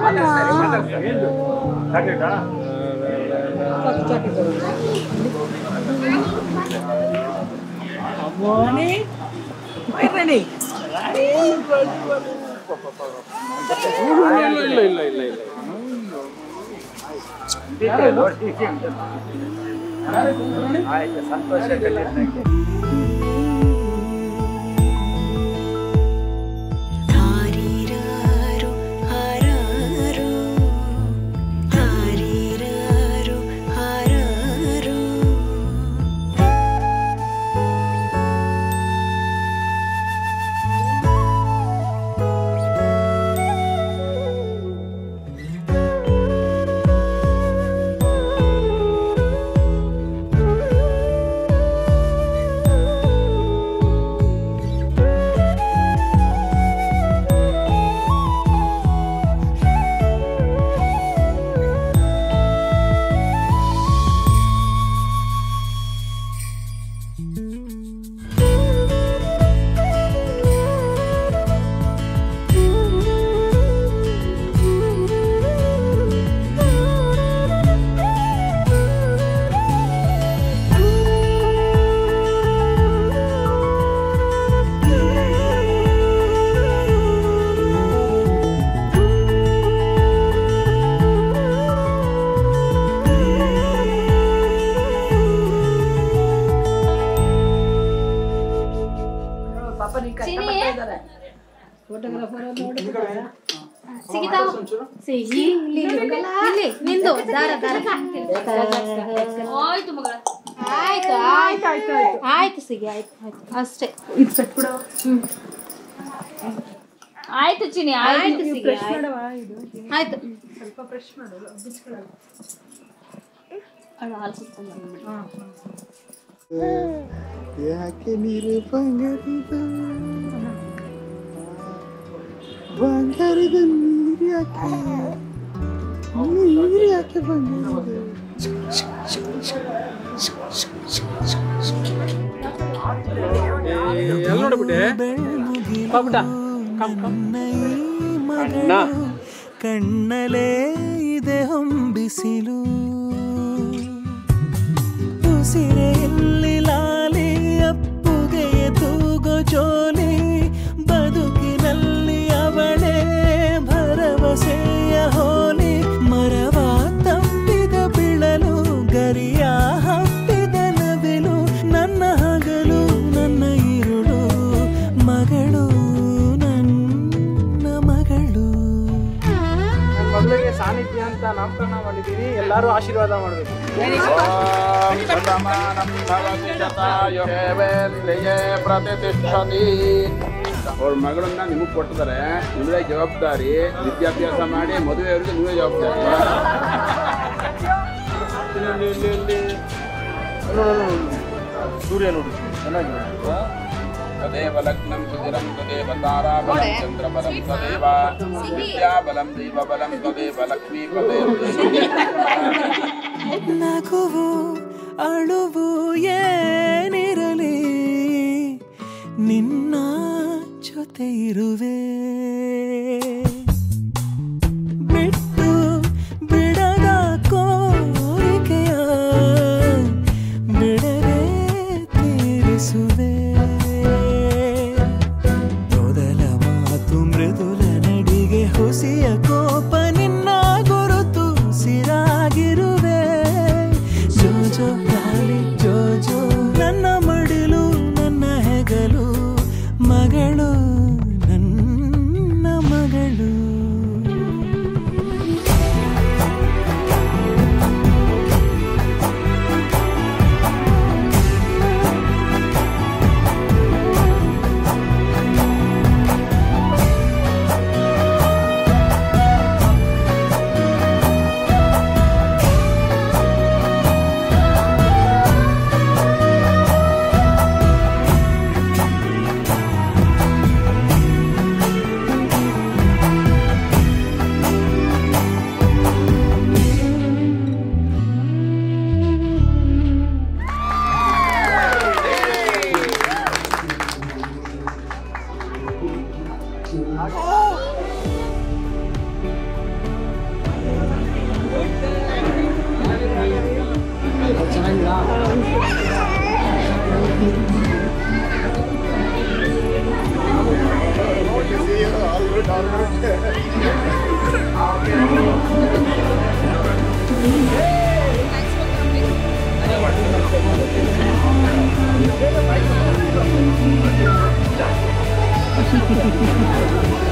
ಆಯ್ತು ಸಿಗಿ ಆಯ್ತು ಅಷ್ಟೇ ಆಯ್ತು ಚಿನಿ ಆಯ್ತು ಸಿಗಿ ಆಯ್ತು ಸ್ವಲ್ಪ ಫ್ರೆಶ್ ಮಾಡು ಅದು ಹಾಲು ಸುತ್ತಕೊಂಡು ಯಾಕೆ ನೀರು ಬಂಗಾರದ ಬಂಗಾರದ ನೀರು ಯಾಕೆ ಬಂಗಾರದ ಕಣ್ಣಲೇ ಇದೆ ಹೊಂಬಿಸಿಲು ಉಸಿರೆಯಲ್ಲಿ ಲಾಲಿ ಅಪ್ಪುಗೆಯ ತೂಗೋ ಜೋಲಿ ಬದುಕಿನಲ್ಲಿ ಅವಳೇ ಭರವಸೆಯ ಹೋಲಿ ಮರವ ತಪ್ಪಿದ ಬಿಳಲು ಗರಿಯ ಹಬ್ಬಿದ ನವಿಲು ನನ್ನ ಹಗಲು ನನ್ನ ಇರುಳು ಮಗಳು ನನ್ನ ಮಗಳು ಮಗಳಿಗೆ ಸಾನ್ನಿಧ್ಯ ಅಂತ ನಾಮಕರಣ ಮಾಡಿದ್ದೀವಿ. ಎಲ್ಲರೂ ಆಶೀರ್ವಾದ ಮಾಡಬೇಕು. ಅವ್ರ ಮಗಳನ್ನ ನಿಮಗೆ ಕೊಟ್ಟಿದ್ದಾರೆ, ನಿಮ್ಮದೇ ಜವಾಬ್ದಾರಿ. ವಿದ್ಯಾಭ್ಯಾಸ ಮಾಡಿ ಮದುವೆಯವರಿಗೆ ನೀವೇ ಜವಾಬ್ದಾರಿ. ಸೂರ್ಯ ನೋಡಿ ಚೆನ್ನಾಗಿದೆ. तदेव लग्नं सुधिरं तदेव ताराबलं चन्द्रबलं तदेव विद्याबलं दैवबलं तदेव लक्ष्मीपदेव ನಗುವು ಅಳುವು ಏನಿರಲಿ ನಿನ್ನ ಜೊತೆ ಇರುವೆ ಬಿಟ್ಟು ಬಿಡದ ಕೋರಿಕೆಯ ಬಿಡದೆ ತೀರಿಸುವೆ ಮೃದುಲ ನಡಿಗೆ ಹುಸಿಯ ಕೋಪ ನಿನ್ನ ಗುರುತು ಸಿರಾಗಿರುವೆ ಜೋಜೋ ಗಾಲಿ ಜೋಜೋ ನನ್ನ ಮಡಿಲು ನನ್ನ ಹೆಗಲು ಮಗಳು ನನ್ನ ಮಗಳು ಚೆನ್ನಾಗಿಲ್ಲ